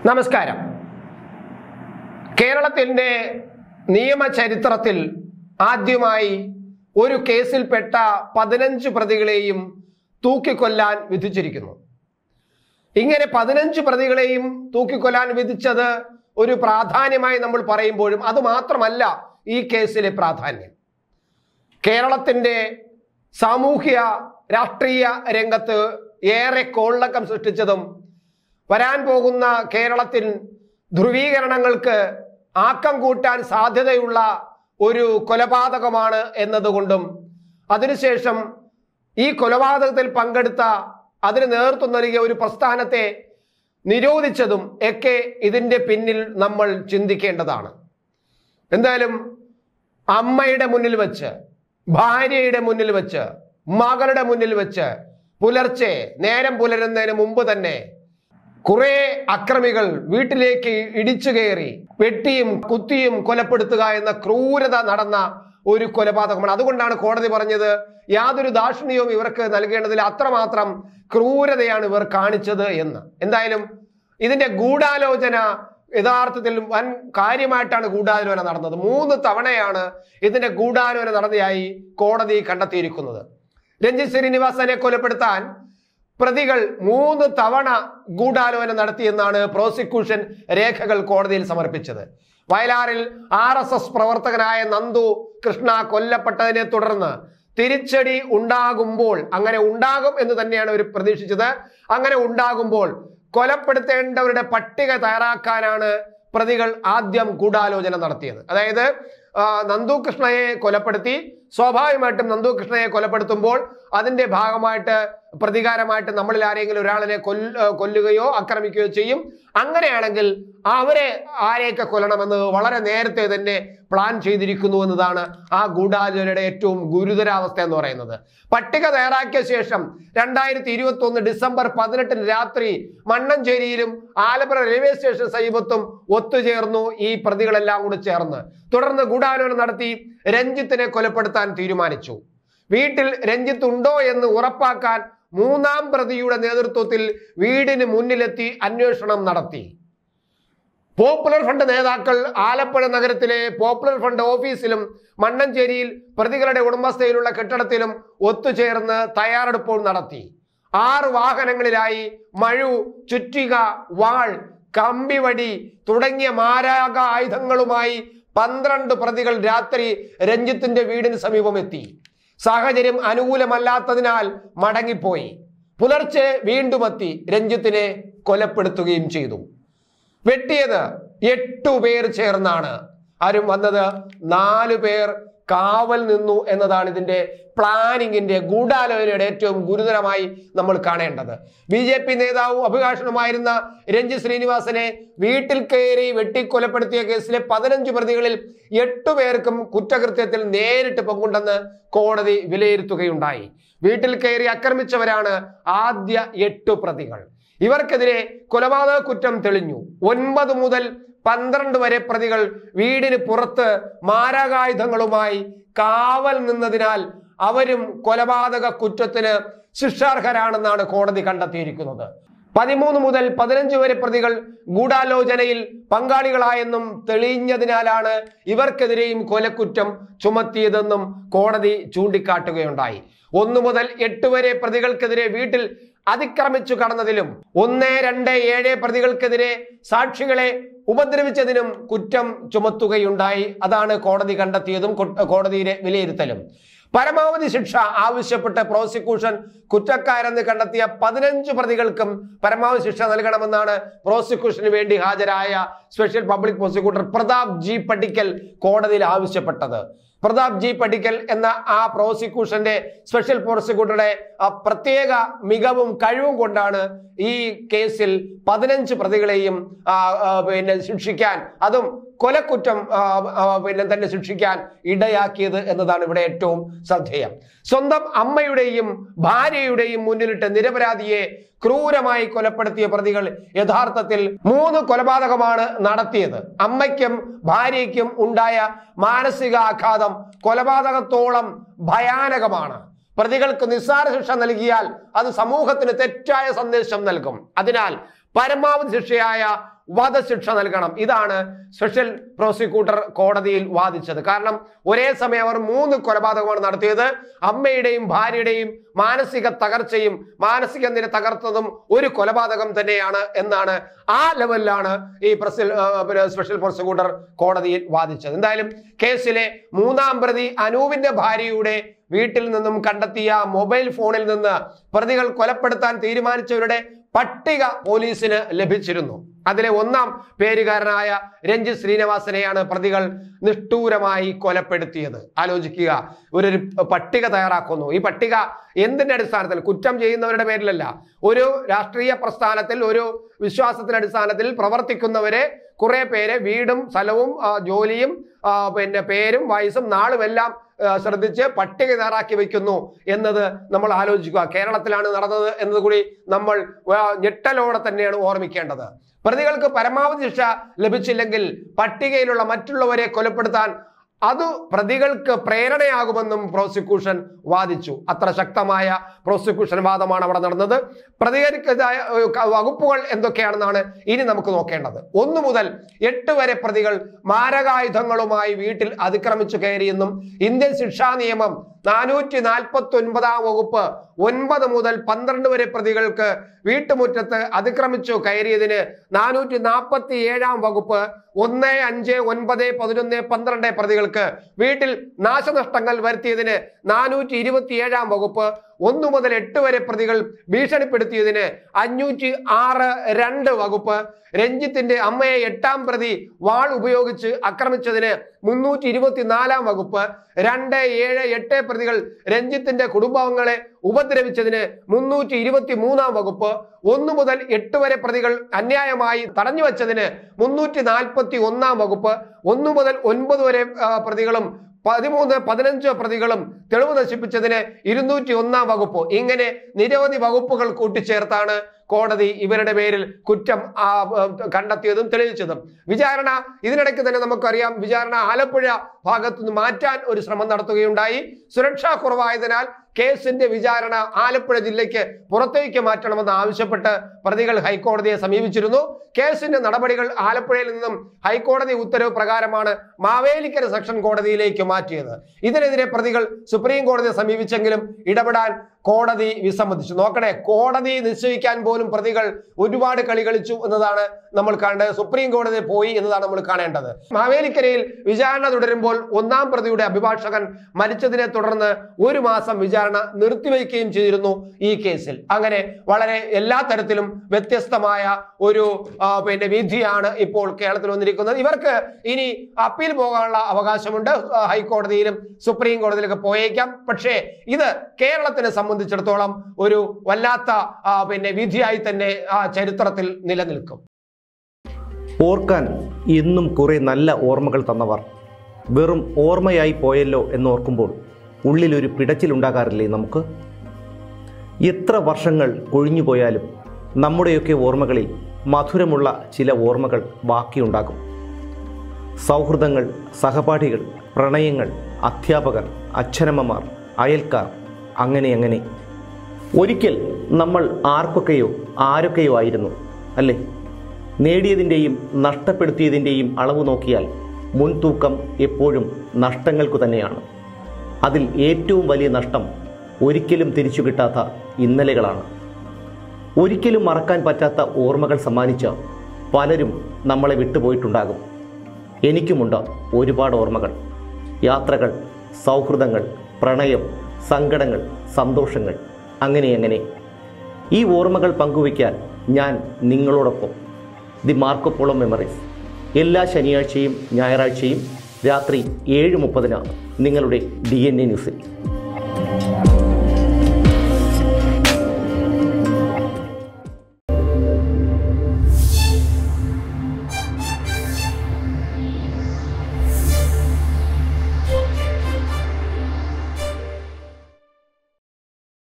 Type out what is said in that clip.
നമസ്കാരം. കേരളത്തിന്റെ നിയമചരിത്രത്തിൽ ആദ്യമായി ഒരു കേസിൽപ്പെട്ട 15 പ്രതികളെയും തൂക്കിക്കൊല്ലാൻ വിധിച്ചിരിക്കുന്നു. ഇങ്ങനെ 15 പ്രതികളെയും തൂക്കിക്കൊല്ലാൻ വിധിച്ചത് ഒരു പ്രാധാന്യമായി നമ്മൾ പറയുമ്പോഴും അത് മാത്രമല്ല ഈ കേസിലെ പ്രാധാന്യം. കേരളത്തിന്റെ സാമൂഹ്യ രാഷ്ട്രീയ രംഗത്ത് ഏറെ കോളിളക്കം സൃഷ്ടിച്ചതും വരാൻ പോകുന്ന കേരളത്തിൽ ധ്രുവീകരണങ്ങൾക്ക് ആക്കം കൂട്ടാൻ സാധ്യതയുള്ള ഒരു കൊലപാതകമാണ് എന്നതുകൊണ്ടും അതിനുശേഷം ഈ കൊലപാതകത്തിൽ പങ്കെടുത്ത അതിന് നേതൃത്വം നൽകിയ ഒരു പ്രസ്ഥാനത്തെ നിരോധിച്ചതും ഒക്കെ ഇതിൻ്റെ പിന്നിൽ നമ്മൾ ചിന്തിക്കേണ്ടതാണ്. എന്തായാലും അമ്മയുടെ മുന്നിൽ വെച്ച്, ഭാര്യയുടെ മുന്നിൽ വെച്ച്, മകളുടെ മുന്നിൽ വെച്ച് പുലർച്ചെ നേരം പുലരുന്നതിന് മുമ്പ് തന്നെ കുറെ അക്രമികൾ വീട്ടിലേക്ക് ഇടിച്ചു കയറി വെട്ടിയും കുത്തിയും കൊലപ്പെടുത്തുക എന്ന ക്രൂരത നടന്ന ഒരു കൊലപാതകമാണ്. അതുകൊണ്ടാണ് കോടതി പറഞ്ഞത് യാതൊരു ദാക്ഷിണ്യവും ഇവർക്ക് നൽകേണ്ടതിൽ, അത്രമാത്രം ക്രൂരതയാണ് ഇവർ കാണിച്ചത് എന്ന്. എന്തായാലും ഇതിന്റെ ഗൂഢാലോചന യഥാർത്ഥത്തിൽ വൻ കാര്യമായിട്ടാണ് ഗൂഢാലോചന നടന്നത്. 3 തവണയാണ് ഇതിന്റെ ഗൂഢാലോചന നടന്നതായി കോടതി കണ്ടെത്തിയിരിക്കുന്നത്. രഞ്ജിത്ത് ശ്രീനിവാസനെ കൊലപ്പെടുത്താൻ പ്രതികൾ 3 തവണ ഗൂഢാലോചന നടത്തിയെന്നാണ് പ്രോസിക്യൂഷൻ രേഖകൾ കോടതിയിൽ സമർപ്പിച്ചത്. വയലാറിൽ RSS പ്രവർത്തകനായ നന്ദു കൃഷ്ണ കൊല്ലപ്പെട്ടതിനെ തുടർന്ന് തിരിച്ചടി ഉണ്ടാകുമ്പോൾ, അങ്ങനെ ഉണ്ടാകും എന്ന് തന്നെയാണ് അവർ പ്രതീക്ഷിച്ചത്, അങ്ങനെ ഉണ്ടാകുമ്പോൾ കൊലപ്പെടുത്തേണ്ടവരുടെ പട്ടിക തയ്യാറാക്കാനാണ് പ്രതികൾ ആദ്യം ഗൂഢാലോചന നടത്തിയത്. അതായത് നന്ദു കൃഷ്ണയെ കൊലപ്പെടുത്തി, സ്വാഭാവികമായിട്ടും നന്ദു കൃഷ്ണയെ കൊലപ്പെടുത്തുമ്പോൾ അതിന്റെ ഭാഗമായിട്ട് പ്രതികാരമായിട്ട് നമ്മളിൽ ആരെങ്കിലും ഒരാളിനെ കൊല്ലുകയോ ആക്രമിക്കുകയോ ചെയ്യും. അങ്ങനെയാണെങ്കിൽ അവരെ ആരെയൊക്കെ കൊല്ലണമെന്ന് വളരെ നേരത്തെ തന്നെ പ്ലാൻ ചെയ്തിരിക്കുന്നു എന്നതാണ് ആ ഗൂഢാലോചനയുടെ ഏറ്റവും ഗുരുതരാവസ്ഥ എന്ന് പറയുന്നത്. പട്ടിക തയ്യാറാക്കിയ ശേഷം 2021 ഡിസംബർ 18 രാത്രി മണ്ണഞ്ചേരിയിലും ആലപ്പുഴ റെയിൽവേ സ്റ്റേഷൻ സമീപത്തും ഒത്തുചേർന്നു ഈ പ്രതികളെല്ലാം കൂടി ചേർന്ന്. തുടർന്ന് ഗൂഢാലോചന നടത്തി രഞ്ജിത്തിനെ കൊലപ്പെടുത്താൻ തീരുമാനിച്ചു. വീട്ടിൽ രഞ്ജിത്ത് ഉണ്ടോ എന്ന് ഉറപ്പാക്കാൻ 3-ാം പ്രതിയുടെ നേതൃത്വത്തിൽ വീടിന് മുന്നിലെത്തി അന്വേഷണം നടത്തി. പോപ്പുലർ ഫണ്ട് നേതാക്കൾ ആലപ്പുഴ നഗരത്തിലെ പോപ്പുലർ ഫണ്ട് ഓഫീസിലും മണ്ണഞ്ചേരിയിൽ പ്രതികളുടെ ഉടമസ്ഥയിലുള്ള കെട്ടിടത്തിലും ഒത്തുചേർന്ന് തയ്യാറെടുപ്പുകൾ നടത്തി. 6 വാഹനങ്ങളിലായി മഴു, ചുറ്റിക, വാൾ, കമ്പിവടി തുടങ്ങിയ മാരക ആയുധങ്ങളുമായി 12 പ്രതികൾ രാത്രി രഞ്ജിത്തിന്റെ വീടിന് സമീപം എത്തി. സാഹചര്യം അനുകൂലമല്ലാത്തതിനാൽ മടങ്ങിപ്പോയി. പുലർച്ചെ വീണ്ടും എത്തി രഞ്ജിത്തിനെ കൊലപ്പെടുത്തുകയും ചെയ്തു. വെട്ടിയത് 8 പേർ ചേർന്നാണ്. ആരും വന്നത് 4 പേർ കാവൽ നിന്നു എന്നതാണ് ഇതിന്റെ പ്ലാനിങ്ങിന്റെ ഗൂഢാലോചനയുടെ ഏറ്റവും ഗുരുതരമായി നമ്മൾ കാണേണ്ടത്. BJP നേതാവും അഭിഭാഷകനുമായിരുന്ന രഞ്ജിത്ത് ശ്രീനിവാസനെ വീട്ടിൽ കയറി വെട്ടിക്കൊലപ്പെടുത്തിയ കേസിലെ 15 പ്രതികളിൽ 8 പേർക്കും കുറ്റകൃത്യത്തിൽ നേരിട്ട് പങ്കുണ്ടെന്ന് കോടതി വിലയിരുത്തുകയുണ്ടായി. വീട്ടിൽ കയറി ആക്രമിച്ചവരാണ് ആദ്യ 8 പ്രതികൾ. ഇവർക്കെതിരെ കൊലപാതക കുറ്റം തെളിഞ്ഞു. 9 മുതൽ 12 വരെ പ്രതികൾ വീടിന് പുറത്ത് മാരകായുധങ്ങളുമായി കാവൽ നിന്നതിനാൽ അവരും കൊലപാതക കുറ്റത്തിന് ശിക്ഷാർഹരാണെന്നാണ് കോടതി കണ്ടെത്തിയിരിക്കുന്നത്. 13 മുതൽ 15 വരെ പ്രതികൾ ഗൂഢാലോചനയിൽ പങ്കാളികളായെന്നും തെളിഞ്ഞതിനാലാണ് ഇവർക്കെതിരെയും കൊലക്കുറ്റം ചുമത്തിയതെന്നും കോടതി ചൂണ്ടിക്കാട്ടുകയുണ്ടായി. 1 മുതൽ 8 വരെ പ്രതികൾക്കെതിരെ വീട്ടിൽ അതിക്രമിച്ചു കടന്നതിലും 1, 2, 7 പ്രതികൾക്കെതിരെ സാക്ഷികളെ ഉപദ്രവിച്ചതിനും കുറ്റം ചുമത്തുകയുണ്ടായി. അതാണ് കോടതി കണ്ടെത്തിയതും കോടതിയുടെ വിലയിരുത്തലും. പരമാവധി ശിക്ഷ ആവശ്യപ്പെട്ട് പ്രോസിക്യൂഷൻ കുറ്റക്കാരെന്ന് കണ്ടെത്തിയ 15 പ്രതികൾക്കും പരമാവധി ശിക്ഷ നൽകണമെന്നാണ് പ്രോസിക്യൂഷന് വേണ്ടി ഹാജരായ special public prosecutor Prathap G Padikkal കോടതിയിൽ ആവശ്യപ്പെട്ടത്. പ്രതാപ് ജി പടിക്കൽ എന്ന ആ പ്രോസിക്യൂഷന്റെ സ്പെഷ്യൽ പ്രോസിക്യൂട്ടറുടെ പ്രത്യേക മികവും കഴിവും കൊണ്ടാണ് ഈ കേസിൽ 15 പ്രതികളെയും ശിക്ഷിക്കാൻ, അതും കൊലക്കുറ്റം തന്നെ ശിക്ഷിക്കാൻ ഇടയാക്കിയത് എന്നതാണ് ഇവിടെ ഏറ്റവും ശ്രദ്ധേയം. സ്വന്തം അമ്മയുടെയും ഭാര്യയുടെയും മുന്നിലിട്ട് നിരപരാധിയെ ക്രൂരമായി കൊലപ്പെടുത്തിയ പ്രതികൾ യഥാർത്ഥത്തിൽ 3 കൊലപാതകമാണ് നടത്തിയത്. അമ്മയ്ക്കും ഭാര്യയ്ക്കും ഉണ്ടായ മാനസികാഘാതം കൊലപാതകത്തോളം ഭയാനകമാണ്. പ്രതികൾക്ക് നിസ്സാര ശിക്ഷ നൽകിയാൽ അത് സമൂഹത്തിന് തെറ്റായ സന്ദേശം നൽകും. അതിനാൽ പരമാവധി ശിക്ഷയായ വധശിക്ഷ നൽകണം. ഇതാണ് സ്പെഷ്യൽ പ്രോസിക്യൂട്ടർ കോടതിയിൽ വാദിച്ചത്. കാരണം ഒരേ സമയം അവർ 3 കൊലപാതകമാണ് നടത്തിയത്. അമ്മയുടെയും ഭാര്യയുടെയും മാനസിക തകർച്ചയും മാനസിക നില തകർത്തതും ഒരു കൊലപാതകം തന്നെയാണ് എന്നാണ് ആ ലെവലിലാണ് ഈ സ്പെഷ്യൽ പ്രോസിക്യൂട്ടർ കോടതിയിൽ വാദിച്ചത്. എന്തായാലും കേസിലെ 3-ാം പ്രതി അനൂപിന്റെ ഭാര്യയുടെ വീട്ടിൽ നിന്നും കണ്ടെത്തിയ മൊബൈൽ ഫോണിൽ നിന്ന് പ്രതികൾ കൊലപ്പെടുത്താൻ തീരുമാനിച്ചവരുടെ പട്ടിക പോലീസിന് ലഭിച്ചിരുന്നു. അതിലെ 1-ാം പേരുകാരനായ രഞ്ജിത്ത് ശ്രീനിവാസനെയാണ് പ്രതികൾ നിഷ്ഠൂരമായി കൊലപ്പെടുത്തിയത്. ആലോചിക്കുക, ഒരു പട്ടിക തയ്യാറാക്കുന്നു. ഈ പട്ടിക എന്തിന്റെ അടിസ്ഥാനത്തിൽ? കുറ്റം ചെയ്യുന്നവരുടെ പേരിലല്ല. ഒരു രാഷ്ട്രീയ പ്രസ്ഥാനത്തിൽ ഒരു വിശ്വാസത്തിന്റെ അടിസ്ഥാനത്തിൽ പ്രവർത്തിക്കുന്നവരെ കുറെ പേരെ വീടും സ്ഥലവും ജോലിയും പേരും വയസ്സും നാളും എല്ലാം ശ്രദ്ധിച്ച് പട്ടിക തയ്യാറാക്കി വെക്കുന്നു എന്നത് നമ്മൾ ആലോചിക്കുക. കേരളത്തിലാണ് നടന്നത് എന്നത് കൂടി നമ്മൾ ഞെട്ടലോടെ തന്നെയാണ് ഓർമ്മിക്കേണ്ടത്. പ്രതികൾക്ക് പരമാവധി ശിക്ഷ ലഭിച്ചില്ലെങ്കിൽ പട്ടികയിലുള്ള മറ്റുള്ളവരെ കൊലപ്പെടുത്താൻ അത് പ്രതികൾക്ക് പ്രേരണയാകുമെന്നും പ്രോസിക്യൂഷൻ വാദിച്ചു. അത്ര ശക്തമായ പ്രോസിക്യൂഷൻ വാദമാണ് അവിടെ നടന്നത്. പ്രതികൾക്കെതിരായ വകുപ്പുകൾ എന്തൊക്കെയാണെന്നാണ് ഇനി നമുക്ക് നോക്കേണ്ടത്. 1 മുതൽ 8 വരെ പ്രതികൾ മാരകായുധങ്ങളുമായി വീട്ടിൽ അതിക്രമിച്ചു കയറിയെന്നും ഇന്ത്യൻ ശിക്ഷാ നിയമം 449-ാം വകുപ്പ് 9 മുതൽ 12 വരെ പ്രതികൾക്ക് വീട്ടുമുറ്റത്ത് അതിക്രമിച്ചു കയറിയതിന് 447-ാം വകുപ്പ് 1, 5, 9, 11, 12 പ്രതികൾക്ക് വീട്ടിൽ നാശനഷ്ടങ്ങൾ വരുത്തിയതിന് 427-ാം വകുപ്പ് 1 മുതൽ 8 വരെ പ്രതികൾ ഭീഷണിപ്പെടുത്തിയതിന് 506(2) വകുപ്പ്, രഞ്ജിത്തിന്റെ അമ്മയെ 8-ാം പ്രതി വാൾ ഉപയോഗിച്ച് ആക്രമിച്ചതിന് 324-ാം വകുപ്പ്, 2, 7, 8 പ്രതികൾ രഞ്ജിത്തിന്റെ കുടുംബാംഗങ്ങളെ ഉപദ്രവിച്ചതിന് 323-ാം വകുപ്പ്, 1 മുതൽ 8 വരെ പ്രതികൾ അന്യായമായി തടഞ്ഞു വച്ചതിന് 341-ാം വകുപ്പ്, 1 മുതൽ 9 വരെ പ്രതികളും 13, 15 പ്രതികളും തെളിവ് നശിപ്പിച്ചതിന് 201-ാം വകുപ്പ്. ഇങ്ങനെ നിരവധി വകുപ്പുകൾ കൂട്ടിച്ചേർത്താണ് കോടതി ഇവരുടെ പേരിൽ കുറ്റം കണ്ടെത്തിയതും തെളിയിച്ചതും. വിചാരണ ഇതിനിടയ്ക്ക് തന്നെ നമുക്കറിയാം, വിചാരണ ആലപ്പുഴ ഭാഗത്തുനിന്ന് മാറ്റാൻ ഒരു ശ്രമം നടത്തുകയുണ്ടായി. സുരക്ഷാ കുറവായതിനാൽ കേസിന്റെ വിചാരണ ആലപ്പുഴ ജില്ലയ്ക്ക് പുറത്തേക്ക് മാറ്റണമെന്ന് ആവശ്യപ്പെട്ട് പ്രതികൾ ഹൈക്കോടതിയെ സമീപിച്ചിരുന്നു. കേസിന്റെ നടപടികൾ ആലപ്പുഴയിൽ നിന്നും ഹൈക്കോടതി ഉത്തരവ് പ്രകാരമാണ് മാവേലിക്കര സെക്ഷൻ കോടതിയിലേക്ക് മാറ്റിയത്. ഇതിനെതിരെ പ്രതികൾ സുപ്രീം കോടതിയെ സമീപിച്ചെങ്കിലും ഇടപെടാൻ കോടതി വിസമ്മതിച്ചു. നോക്കണേ, കോടതി നിശ്ചയിക്കാൻ പോലും പ്രതികൾ ഒരുപാട് കളി കളിച്ചു എന്നതാണ് നമ്മൾ കാണേണ്ടത്. സുപ്രീം കോടതി പോയി എന്നതാണ് നമ്മൾ കാണേണ്ടത്. മാവേലിക്കരയിൽ വിചാരണ തുടരുമ്പോൾ 1-ാം പ്രതിയുടെ അഭിഭാഷകൻ മരിച്ചതിനെ തുടർന്ന് 1 മാസം വിചാരണ നിർത്തിവെക്കുകയും ചെയ്തിരുന്നു ഈ കേസിൽ. അങ്ങനെ വളരെ എല്ലാ തരത്തിലും വ്യത്യസ്തമായ ഒരു വിധിയാണ് ഇപ്പോൾ കേരളത്തിൽ വന്നിരിക്കുന്നത്. ഇവർക്ക് ഇനി അപ്പീൽ പോകാനുള്ള അവകാശമുണ്ട്. ഹൈക്കോടതിയിലും സുപ്രീം കോടതിയിലൊക്കെ പോയേക്കാം. പക്ഷേ ഇത് കേരളത്തിനെ സംബന്ധിച്ചിടത്തോളം ഒരു വല്ലാത്ത വിധിയായി തന്നെ ചരിത്രത്തിൽ നിലനിൽക്കും. ഓർക്കാൻ എന്നും കുറെ നല്ല ഓർമ്മകൾ തന്നവർ വെറും ഓർമ്മയായി പോയല്ലോ എന്നോർക്കുമ്പോൾ ഉള്ളിലൊരു പിടച്ചിലുണ്ടാകാറില്ലേ നമുക്ക്? എത്ര വർഷങ്ങൾ കൊഴിഞ്ഞു പോയാലും നമ്മുടെയൊക്കെ ഓർമ്മകളിൽ മധുരമുള്ള ചില ഓർമ്മകൾ ബാക്കിയുണ്ടാകും. സൗഹൃദങ്ങൾ, സഹപാഠികൾ, പ്രണയങ്ങൾ, അധ്യാപകർ, അച്ഛനമ്മമാർ, അയൽക്കാർ, അങ്ങനെ ഒരിക്കൽ നമ്മൾ ആരൊക്കെയോ ആയിരുന്നു അല്ലേ? നേടിയതിൻ്റെയും നഷ്ടപ്പെടുത്തിയതിൻ്റെയും അളവ് നോക്കിയാൽ മുൻതൂക്കം എപ്പോഴും നഷ്ടങ്ങൾക്കു തന്നെയാണ്. അതിൽ ഏറ്റവും വലിയ നഷ്ടം ഒരിക്കലും തിരിച്ചു കിട്ടാത്ത ഇന്നലെകളാണ്. ഒരിക്കലും മറക്കാൻ പറ്റാത്ത ഓർമ്മകൾ സമ്മാനിച്ച പലരും നമ്മളെ വിട്ടുപോയിട്ടുണ്ടാകും. എനിക്കുമുണ്ട് ഒരുപാട് ഓർമ്മകൾ, യാത്രകൾ, സൗഹൃദങ്ങൾ, പ്രണയം, സങ്കടങ്ങൾ, സന്തോഷങ്ങൾ, അങ്ങനെ. ഈ ഓർമ്മകൾ പങ്കുവയ്ക്കാൻ ഞാൻ നിങ്ങളോടൊപ്പം. ദി മാർക്കോ പോളോ മെമ്മറീസ് എല്ലാ ശനിയാഴ്ചയും ഞായറാഴ്ചയും രാത്രി 7:30 നിങ്ങളുടെ DNA ന്യൂസിൽ.